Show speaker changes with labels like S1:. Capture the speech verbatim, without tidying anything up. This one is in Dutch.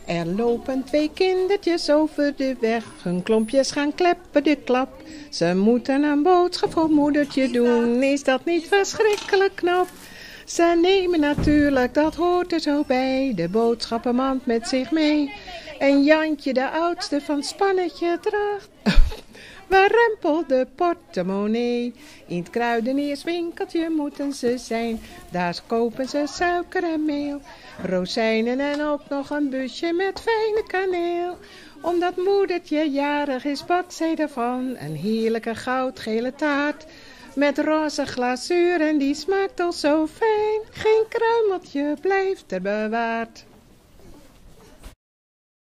S1: Er lopen twee kindertjes over de weg, hun klompjes gaan kleppen de klap. Ze moeten een boodschap voor moedertje doen, is dat niet verschrikkelijk knap? Ze nemen natuurlijk, dat hoort er zo bij, de boodschappenmand met zich mee. En Jantje, de oudste van het spannetje, draagt waar rempelt de portemonnee. In het kruidenierswinkeltje moeten ze zijn, daar kopen ze suiker en meel, rozijnen en ook nog een busje met fijne kaneel. Omdat moedertje jarig is, bakt zij ervan een heerlijke goudgele taart met roze glazuur en die smaakt al zo fijn, geen kruimeltje blijft er bewaard.